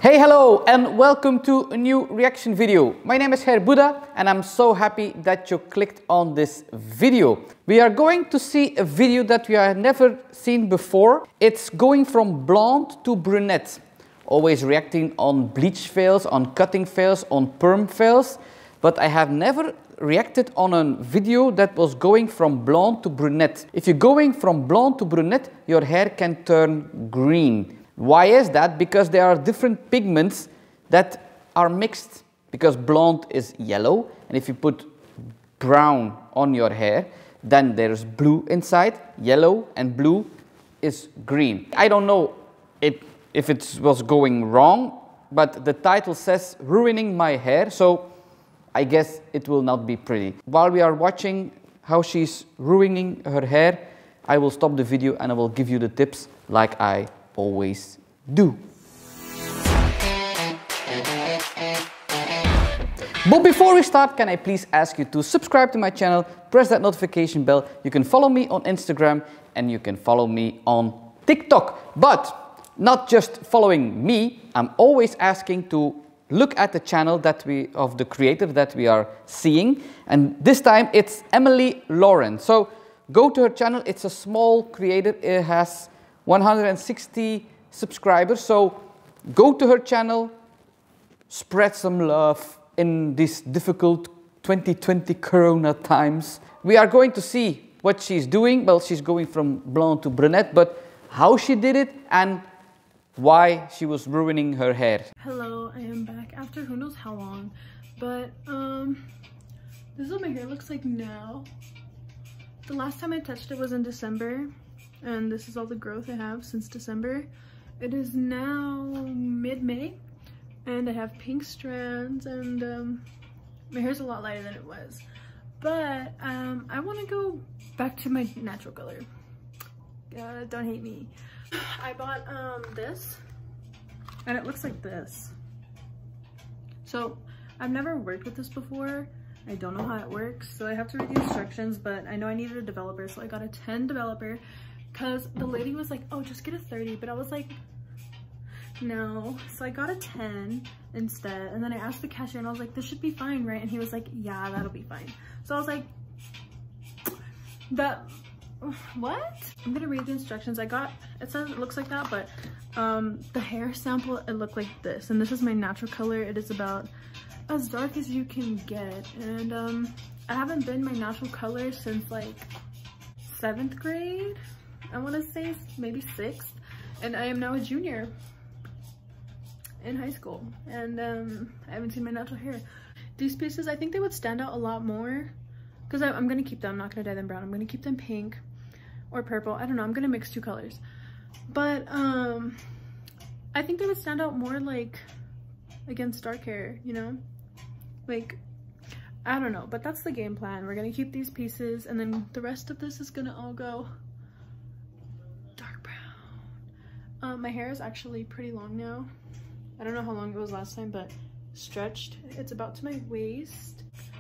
Hey, hello, and welcome to a new reaction video. My name is Hair Buddha, and I'm so happy that you clicked on this video. We are going to see a video that we have never seen before. It's going from blonde to brunette. Always reacting on bleach fails, on cutting fails, on perm fails. But I have never reacted on a video that was going from blonde to brunette. If you're going from blonde to brunette, your hair can turn green. Why is that? Because there are different pigments that are mixed. Because blonde is yellow, and if you put brown on your hair, then there's blue inside, yellow, and blue is green. I don't know if it was going wrong, but the title says ruining my hair, so I guess it will not be pretty. While we are watching how she's ruining her hair, I will stop the video and I will give you the tips like I always do. But before we start, can I please ask you to subscribe to my channel, press that notification bell. You can follow me on Instagram and you can follow me on TikTok. But not just following me, I'm always asking to look at the channel of the creator that we are seeing. And this time it's Emily Lauren. So go to her channel. It's a small creator. It has 160 subscribers, so go to her channel, spread some love in these difficult 2020 corona times. We are going to see what she's doing. Well, she's going from blonde to brunette, but how she did it and why she was ruining her hair. Hello, I am back after who knows how long, but this is what my hair looks like now. The last time I touched it was in December. And this is all the growth I have since December. It is now mid-May, and I have pink strands, and my hair's a lot lighter than it was. But I want to go back to my natural color. Don't hate me. I bought this, and it looks like this. So I've never worked with this before. I don't know how it works, so I have to read the instructions, but I know I needed a developer, so I got a 10 developer. Because the lady was like, oh, just get a 30, but I was like, no. So I got a 10 instead, and then I asked the cashier and I was like, this should be fine, right? And he was like, yeah, that'll be fine. So I was like, what? I'm gonna read the instructions. It says it looks like that, but the hair sample, it looked like this, and this is my natural color. It is about as dark as you can get, and I haven't been my natural color since like 7th grade. I want to say maybe 6th, and I am now a junior in high school, and I haven't seen my natural hair. These pieces, I think they would stand out a lot more because I'm going to keep them. I'm not going to dye them brown. I'm going to keep them pink or purple. I don't know. I'm going to mix 2 colors, but I think they would stand out more like against dark hair, you know, like I don't know, but that's the game plan. We're going to keep these pieces, and then the rest of this is going to all go dark brown. My hair is actually pretty long now. I don't know how long it was last time, but stretched. It's about to my waist.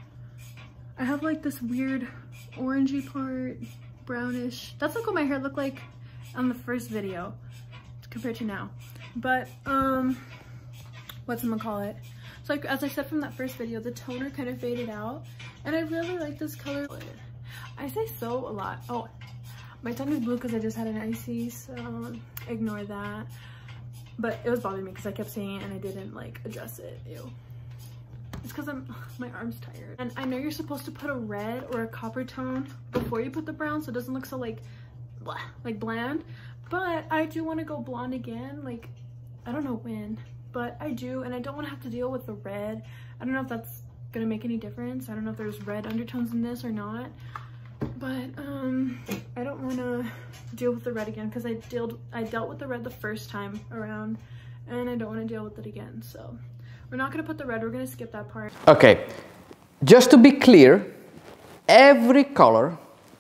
I have like this weird orangey part, brownish. That's like what my hair looked like on the first video compared to now. But whatchamacallit? So like, as I said from that first video, the toner kind of faded out, and I really like this color. I say so a lot. Oh, my tongue is blue because I just had an icy, so ignore that. But it was bothering me because I kept saying it and I didn't like address it. Ew. It's because my arm's tired. And I know you're supposed to put a red or a copper tone before you put the brown, so it doesn't look so like blah, like bland. But I do want to go blonde again. Like, I don't know when, but I do, and I don't want to have to deal with the red. I don't know if that's gonna make any difference. I don't know if there's red undertones in this or not, but I don't want to deal with the red again because I dealt with the red the first time around, and I don't want to deal with it again. So we're not going to put the red. We're going to skip that part. Okay, just to be clear, every color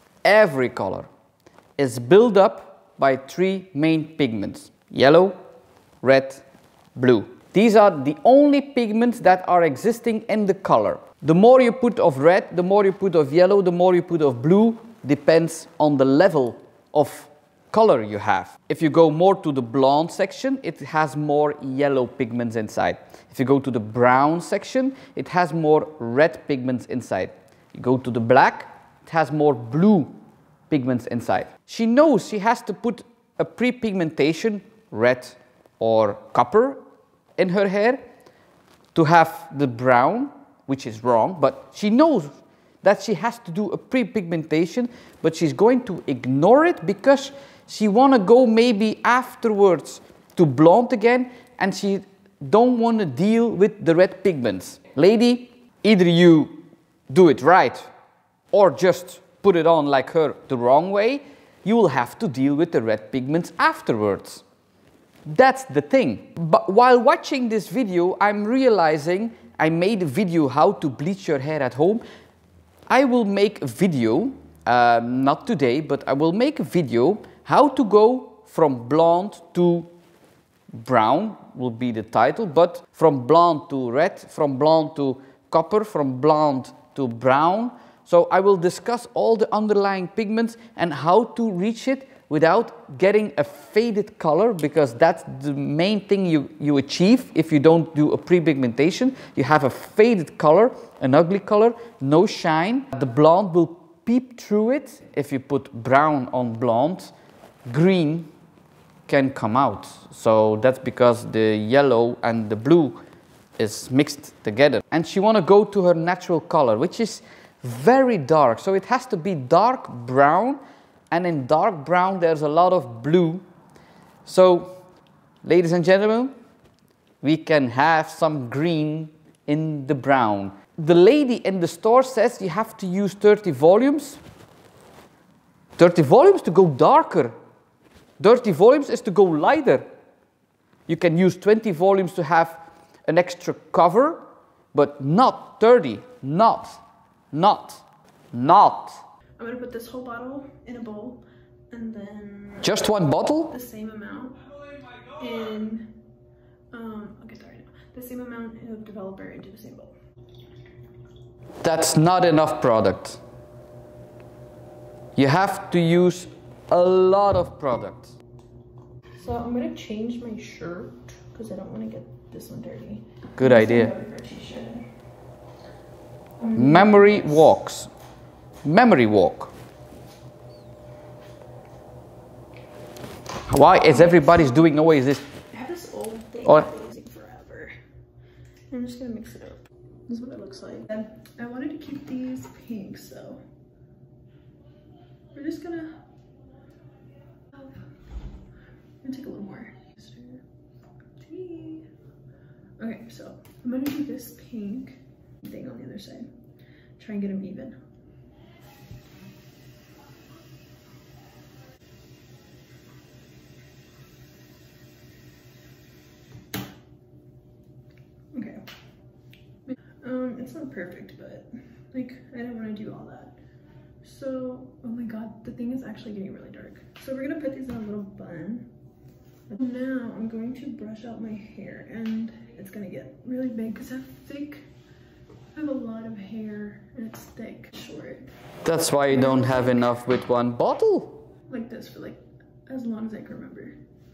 is built up by 3 main pigments: yellow, red, blue. These are the only pigments that are existing in the color. The more you put of red, the more you put of yellow, the more you put of blue, depends on the level of color you have. If you go more to the blonde section, it has more yellow pigments inside. If you go to the brown section, it has more red pigments inside. You go to the black, it has more blue pigments inside. She knows she has to put a pre-pigmentation, red or copper, in her hair to have the brown, which is wrong, but she knows that she has to do a pre-pigmentation, but she's going to ignore it because she want to go maybe afterwards to blonde again, and she don't want to deal with the red pigments. Lady, either you do it right or just put it on like her the wrong way, you will have to deal with the red pigments afterwards. That's the thing. But while watching this video, I'm realizing I made a video how to bleach your hair at home. I will make a video, not today, but I will make a video how to go from blonde to brown, will be the title, but from blonde to red, from blonde to copper, from blonde to brown. So I will discuss all the underlying pigments and how to reach it without getting a faded color, because that's the main thing you achieve if you don't do a pre-pigmentation. You have a faded color, an ugly color, no shine. The blonde will peep through it. If you put brown on blonde, green can come out. So that's because the yellow and the blue is mixed together. And she want to go to her natural color, which is very dark. So it has to be dark brown. And in dark brown, there's a lot of blue. So, ladies and gentlemen, we can have some green in the brown. The lady in the store says you have to use 30 volumes. 30 volumes to go darker. 30 volumes is to go lighter. You can use 20 volumes to have an extra cover, but not 30. Not. I'm gonna put this whole bottle in a bowl, and then just one bottle? The same amount in I'll get that right now. The same amount of developer into the same bowl. That's not enough product. You have to use a lot of product. So I'm gonna change my shirt because I don't want to get this one dirty. Good idea. Memory walks. Memory walk. Why is everybody's doing always this? I have this old thing I've been using forever. I'm just gonna mix it up. This is what it looks like. And I wanted to keep these pink, so we're just gonna take a little more. Okay, so I'm gonna do this pink thing on the other side. Try and get them even. Okay. It's not perfect, but like I didn't want to do all that. So, oh my god, the thing is actually getting really dark. So we're gonna put these in a little bun. Now I'm going to brush out my hair, and it's gonna get really big because I have a lot of hair and it's thick, short. That's why you don't have enough with one bottle. Like this for like as long as I can remember.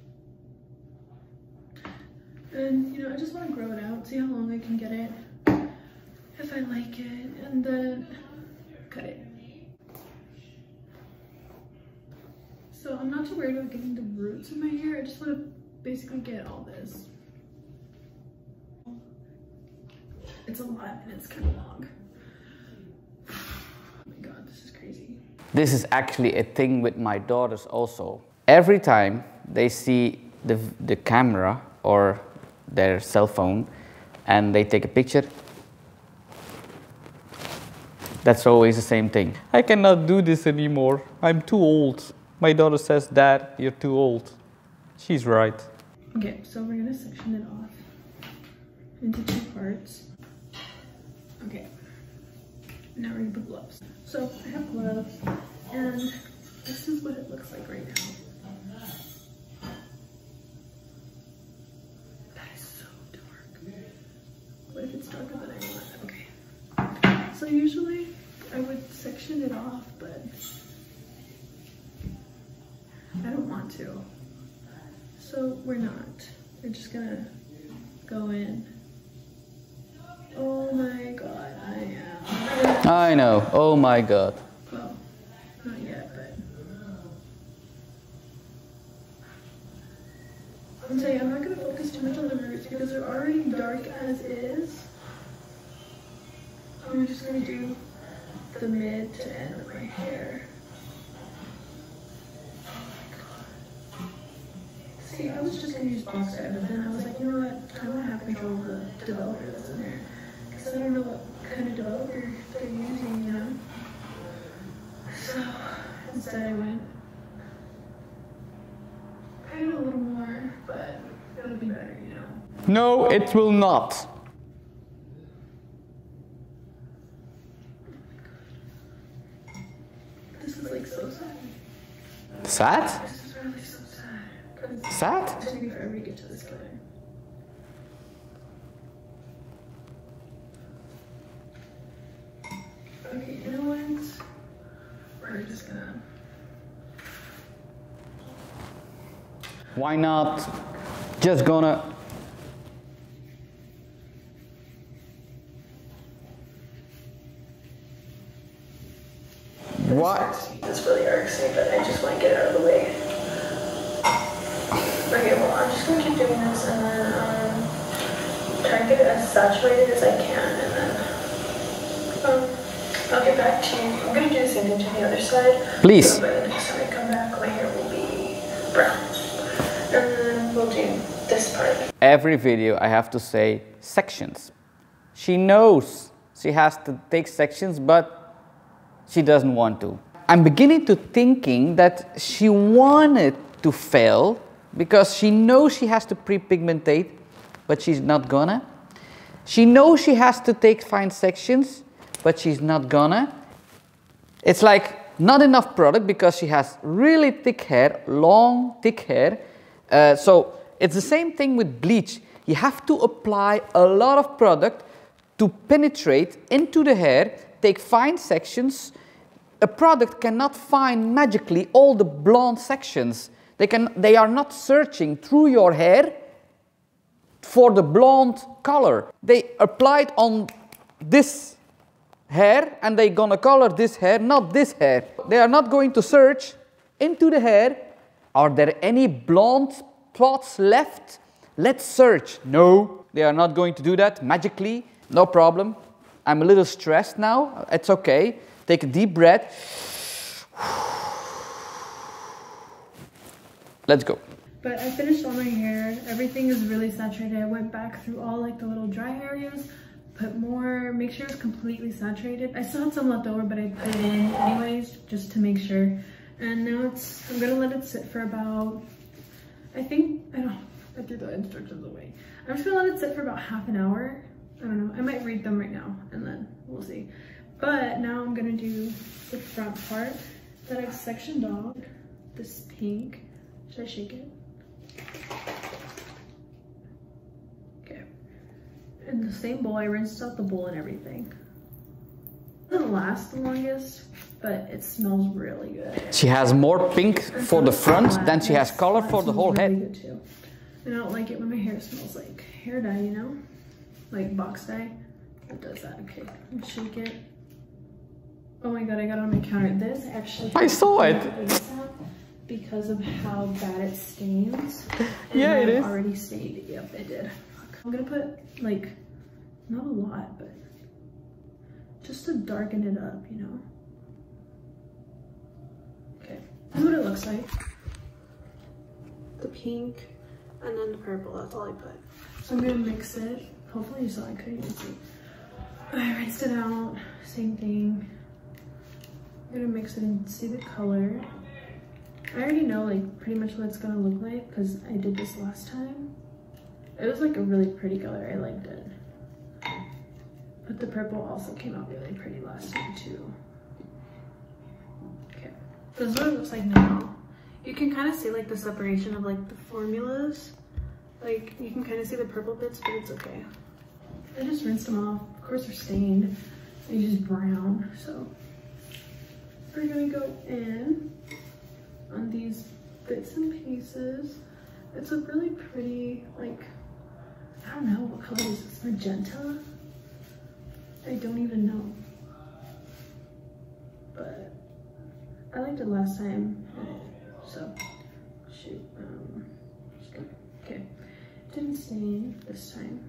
And you know, I just want to grow it out, see how long I can get it, if I like it, and then cut it. So I'm not too worried about getting the roots in my hair. I just want to basically get all this. It's a lot and it's kind of long. Oh my god, this is crazy. This is actually a thing with my daughters also. Every time they see the camera or their cell phone and they take a picture, that's always the same thing. I cannot do this anymore. I'm too old. My daughter says, Dad, you're too old. She's right. Okay, so we're gonna section it off into 2 parts. Okay, now we're gonna put gloves. So I have gloves, and this is what it looks like right now. That is so dark. What if it's darker than I want? Okay. So usually I would section it off, but I don't want too. So we're not. We're just gonna go in. Oh my god, I am. I know. Oh my god. Well, not yet, but I'll tell you, I'm not gonna focus too much on the roots because they're already dark as is. I'm just gonna do the mid to end of my hair. See, I was just gonna use box dye, but then I was like, you know what? I want to have control of the developer that's in there. Because I don't know what kind of developer they're using, you know? So, instead I went kind of a little more, but it'll be better, you know? No, it will not. This is like so sad. Sad? This is really so sad. Sad? It's taking me forever to get to this color. Okay, you know what? We're just gonna... Why not? Just gonna... What? This really irks me, but I just want to get it out of the way. Okay, well, I'm just going to keep doing this and then try and get it as saturated as I can, and then I'll get back to you. I'm going to do the same thing to the other side. Please. So by the next time I come back, my hair will be brown. And then we'll do this part. Every video I have to say sections. She knows she has to take sections, but she doesn't want to. I'm beginning to thinking that she wanted to fail because she knows she has to pre-pigmentate, but she's not gonna. She knows she has to take fine sections, but she's not gonna. It's like not enough product because she has really thick hair, long, thick hair. So it's the same thing with bleach. You have to apply a lot of product to penetrate into the hair, take fine sections. A product cannot find magically all the blonde sections. They are not searching through your hair for the blonde color. They applied on this hair and they're gonna color this hair, not this hair. They are not going to search into the hair. Are there any blonde spots left? Let's search. No, they are not going to do that magically. No problem. I'm a little stressed now. It's okay. Take a deep breath. Let's go. But I finished all my hair. Everything is really saturated. I went back through all like the little dry areas, put more, make sure it's completely saturated. I still had some left over, but I put it in anyways, just to make sure. And now I'm gonna let it sit for about, I threw the instructions away. I'm just gonna let it sit for about half an hour. I don't know, I might read them right now and then we'll see. But now I'm gonna do the front part that I've sectioned off. This pink. Should I shake it? Okay. In the same bowl, I rinsed out the bowl and everything. It doesn't last the longest, but it smells really good. She has more pink for the front than she has color for the whole head. Really good too. And I don't like it when my hair smells like hair dye, you know? Like box dye. It does that. Okay, shake it. Oh my god, I got it on my counter. This actually... I saw it. Because of how bad it stains. And yeah, it is. Already stained. Yep, it did. I'm gonna put like, not a lot, but just to darken it up, you know? Okay, this is what it looks like. The pink and then the purple, that's all I put. So I'm gonna mix it. Hopefully you saw, I couldn't even see. I rinsed it out, same thing. I'm gonna mix it and see the color. I already know like pretty much what it's gonna look like because I did this last time. It was like a really pretty color, I liked it. But the purple also came out really pretty last time too. Okay, this is what it looks like now. You can kind of see like the separation of like the formulas. Like you can kind of see the purple bits, but it's okay. I just rinsed them off. Of course they're stained. They're just brown, so. We're gonna go in on bits and pieces. It's a really pretty, like, I don't know what color is this, magenta? I don't even know. But I liked it last time, so shoot. Okay, didn't stain this time.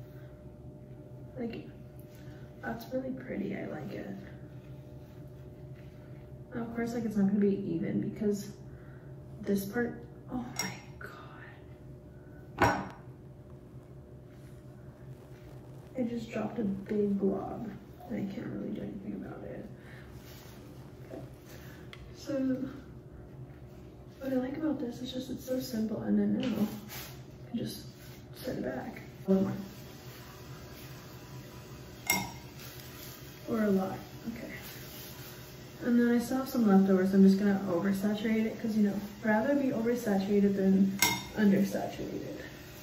Like, that's really pretty. I like it. Now, of course, like, it's not gonna be even because this part. Oh my god! I just dropped a big blob, and I can't really do anything about it. So, what I like about this is just it's so simple, and then now I just set it back. One more. Or a lot, okay. And then I still have some leftovers, so I'm just gonna oversaturate it, because, you know, rather be oversaturated than undersaturated.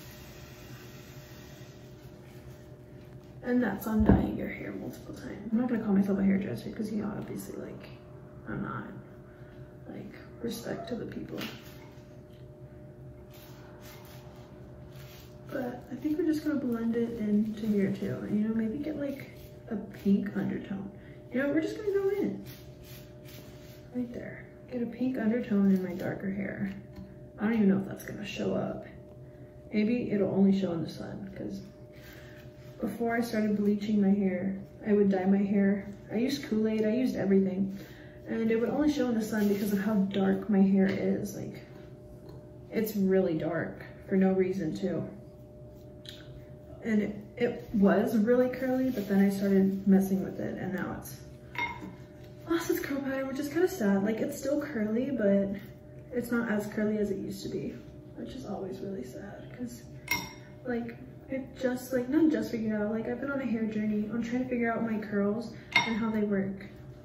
And that's on dyeing your hair multiple times. I'm not gonna call myself a hairdresser, because, you know, obviously, like, I'm not. Like, respect to the people. But I think we're just gonna blend it into here too. And, you know, maybe get like a pink undertone. You know, we're just gonna go in. Right there. Get a pink undertone in my darker hair. I don't even know if that's gonna show up. Maybe it'll only show in the sun, because before I started bleaching my hair, I would dye my hair. I used Kool-Aid, I used everything. And it would only show in the sun because of how dark my hair is. Like, it's really dark for no reason too. And it was really curly, but then I started messing with it, and now it's lost its curl pattern, which is kind of sad. Like, it's still curly, but it's not as curly as it used to be, which is always really sad, because, like, it just, like, not just figured out, like, I've been on a hair journey. I'm trying to figure out my curls and how they work.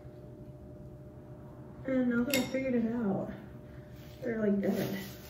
And now that I figured it out, they're like dead.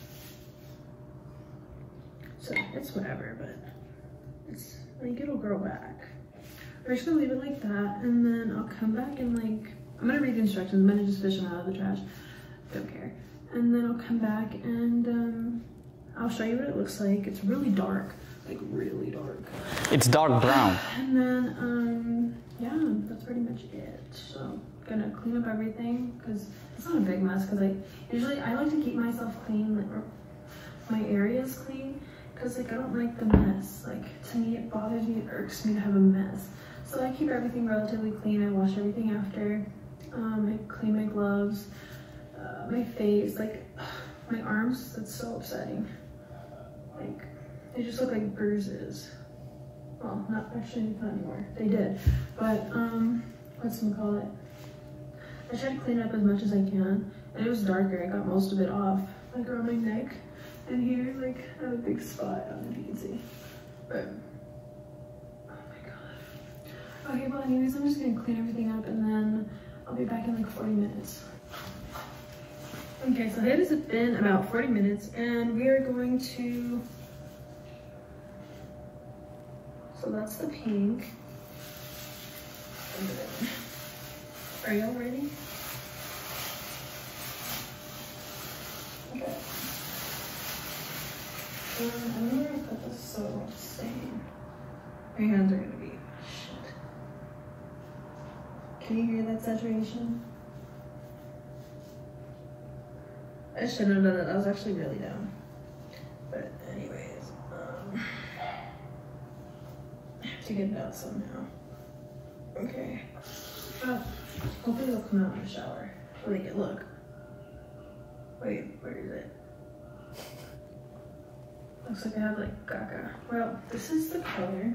So it's whatever, but it's like, it'll grow back. We're just gonna leave it like that, and then I'll come back and, like, I'm gonna read the instructions. I'm gonna just fish them out of the trash. Don't care. And then I'll come back and I'll show you what it looks like. It's really dark, like really dark. It's dark brown. And then yeah, that's pretty much it. So gonna clean up everything, because it's not a big mess, because I like to keep myself clean, like, or my areas clean, because, like, I don't like the mess. Like, to me, it bothers me, it irks me to have a mess. So I keep everything relatively clean. I wash everything after. I clean my gloves, my face, like, my arms. That's so upsetting. Like, they just look like bruises. Well, not actually, not anymore. They did, but whatchamacallit? I try to clean it up as much as I can, and it was darker. I got most of it off, like around my neck and here, like, I have a big spot. I don't know if you can see, but oh my god. Okay, well, anyways, I'm just gonna clean everything up, and then I'll be back in like 40 minutes. Okay, so it has been about 40 minutes, and we are going to. So that's the pink. Are y'all ready? Okay. I'm gonna put this so much stain. My hands are gonna be shit. Can you hear that saturation? I shouldn't have done that. That was actually really dumb. But anyways, I have to get it out somehow. Okay. Hopefully it'll come out in the shower. Like it look. Wait, where is it? Looks like I have like gaga. Well, this is the color.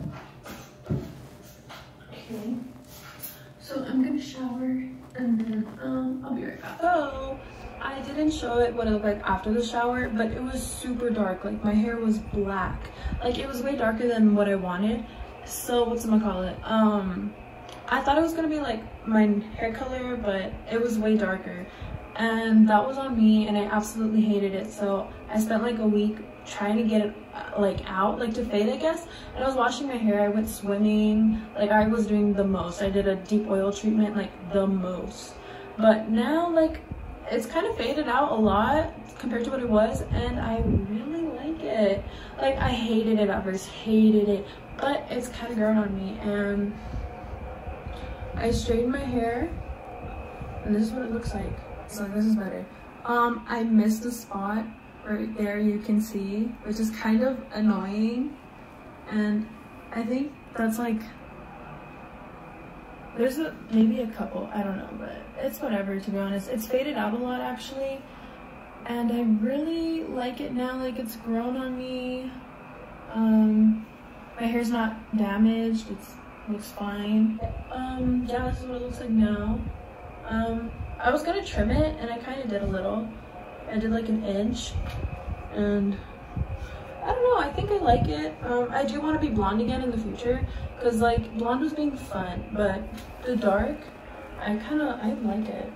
Okay. So I'm gonna shower and then I'll be right back. So I didn't show it what it looked like after the shower, but it was super dark. Like my hair was black. Like it was way darker than what I wanted. So whatchamacallit? I thought it was gonna be like my hair color, but it was way darker. And that was on me, and I absolutely hated it. So I spent like a week trying to get it like out, like to fade, I guess. And I was washing my hair, I went swimming, like I was doing the most. I did a deep oil treatment, like the most. But now, like, it's kind of faded out a lot compared to what it was, and I really like it. Like, I hated it at first, hated it, but it's kind of grown on me. And I straightened my hair, and this is what it looks like. So this is better. I missed a spot right there, you can see, which is kind of annoying, and I think that's like, there's maybe a couple, I don't know, but it's whatever, to be honest. It's faded out a lot actually, and I really like it now. Like, it's grown on me. My hair's not damaged, it looks fine. Yeah, this is what it looks like now. I was gonna trim it, and I kind of did a little. I did like an inch, and I don't know, I think I like it. I do want to be blonde again in the future, because like blonde was being fun, but the dark, I like it,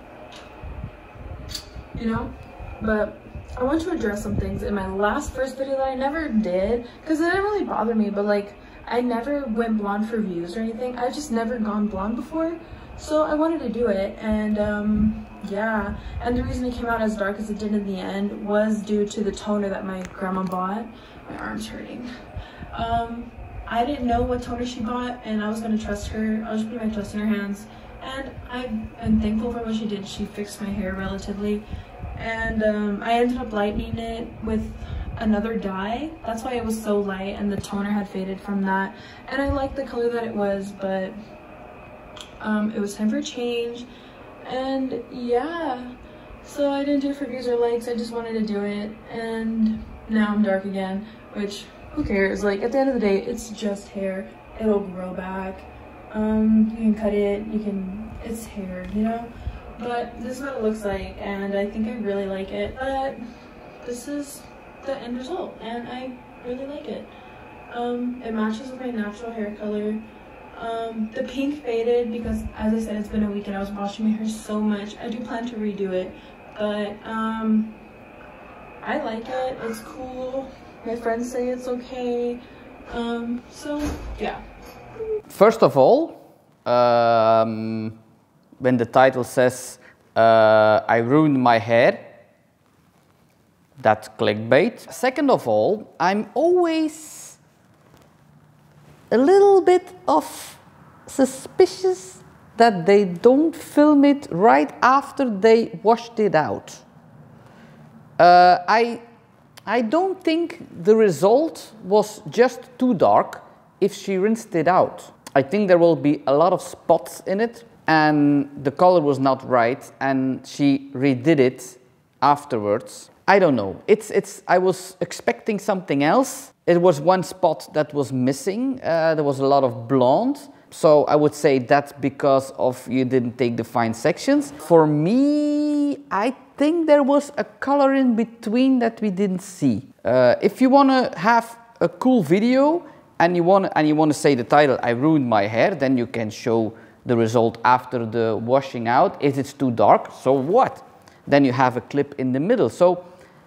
you know. But I want to address some things in my first video that I never did, because it didn't really bother me, but like I never went blonde for views or anything. I've just never gone blonde before, so I wanted to do it. And yeah, and the reason it came out as dark as it did in the end was due to the toner that my grandma bought. My arm's hurting. I didn't know what toner she bought, and I was gonna trust her. I was just putting my trust in her hands, and I'm thankful for what she did. She fixed my hair relatively, and I ended up lightening it with another dye. That's why it was so light, and the toner had faded from that, and I liked the color that it was, but it was time for a change. And yeah, so I didn't do it for views or likes, I just wanted to do it, and now I'm dark again, which who cares? Like, at the end of the day, it's just hair. It'll grow back. You can cut it, it's hair, you know. But this is what it looks like, and I think I really like it. But this is the end result, and I really like it. It matches with my natural hair color. The pink faded because, as I said, it's been a week and I was washing my hair so much. I do plan to redo it, but I like it. It's cool. My friends say it's okay. So yeah. First of all, when the title says I ruined my hair, that's clickbait. Second of all, I'm always a little bit of suspicious that they don't film it right after they washed it out. I don't think the result was just too dark if she rinsed it out. I think there will be a lot of spots in it, and the color was not right, and she redid it afterwards. I don't know. I was expecting something else. It was one spot that was missing. There was a lot of blonde. So I would say that's because of you didn't take the fine sections. For me, I think there was a color in between that we didn't see. If you want to have a cool video and you want to say the title, I ruined my hair, then you can show the result after the washing out. If it's too dark, so what? Then you have a clip in the middle. So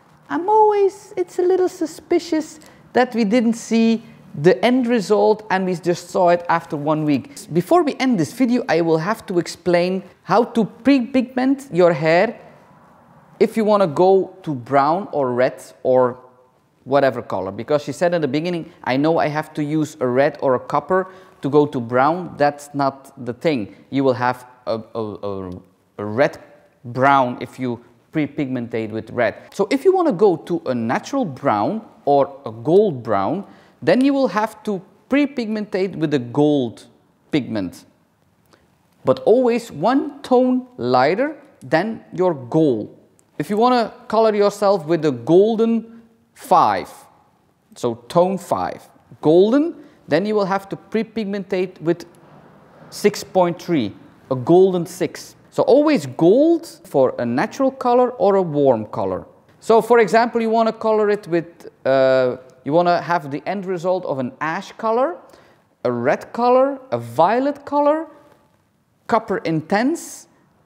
it's a little suspicious that we didn't see the end result and we just saw it after 1 week. Before we end this video, I will have to explain how to pre-pigment your hair if you want to go to brown or red or whatever color. Because she said in the beginning, I know I have to use a red or a copper to go to brown. That's not the thing. You will have a red brown if you pre-pigmentate with red. So if you want to go to a natural brown or a gold brown, then you will have to pre-pigmentate with a gold pigment. But always one tone lighter than your goal. If you want to color yourself with a golden 5, so tone 5, golden, then you will have to pre-pigmentate with 6.3, a golden 6. So always gold for a natural color or a warm color. So for example, you want to color it with, you want to have the end result of an ash color, a red color, a violet color, copper intense,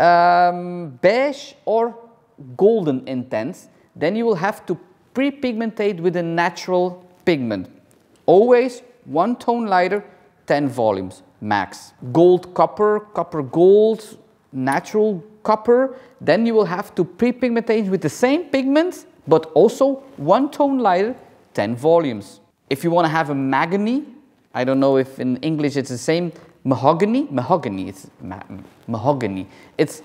beige or golden intense. Then you will have to pre-pigmentate with a natural pigment. Always one tone lighter, 10 volumes max. Gold, copper, copper gold, natural copper, then you will have to pre-pigmentate with the same pigment, but also 1 tone lighter, 10 volumes. If you want to have a mahogany, I don't know if in English it's the same, mahogany, it's mahogany. It's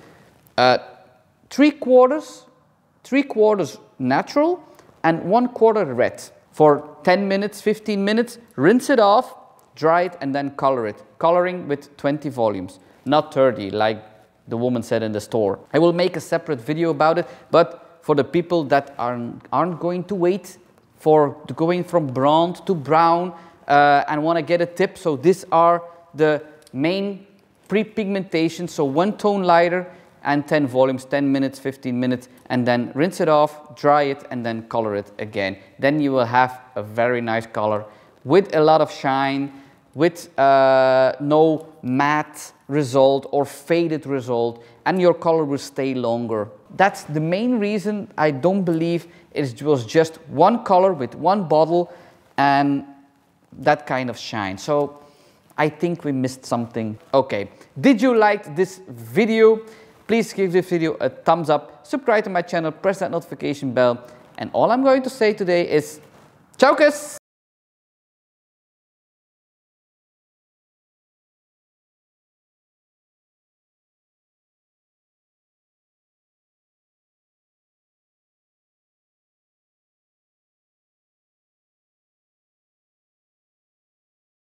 3/4 natural and 1/4 red. For 10 minutes, 15 minutes, rinse it off, dry it, and then color it. Coloring with 20 volumes, not 30 like the woman said in the store. I will make a separate video about it, but for the people that aren't going to wait for going from blonde to brown and want to get a tip, so these are the main pre-pigmentation. So 1 tone lighter and 10 volumes, 10 minutes, 15 minutes, and then rinse it off, dry it, and then color it again. Then you will have a very nice color with a lot of shine, with no matte result or faded result, and your color will stay longer. That's the main reason. I don't believe it was just one color with one bottle and that kind of shine. So I think we missed something. Okay, did you like this video? Please give this video a thumbs up, subscribe to my channel, press that notification bell, and all I'm going to say today is ciao kus!